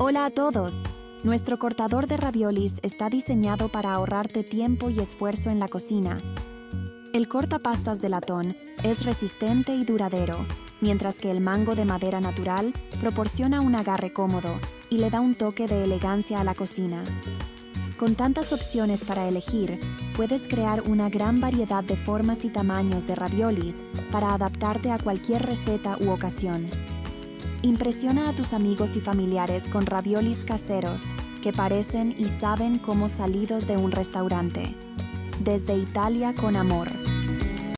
Hola a todos. Nuestro cortador de raviolis está diseñado para ahorrarte tiempo y esfuerzo en la cocina. El cortapastas de latón es resistente y duradero, mientras que el mango de madera natural proporciona un agarre cómodo y le da un toque de elegancia a la cocina. Con tantas opciones para elegir, puedes crear una gran variedad de formas y tamaños de raviolis para adaptarte a cualquier receta u ocasión. Impresiona a tus amigos y familiares con raviolis caseros que parecen y saben como salidos de un restaurante. Desde Italia con amor.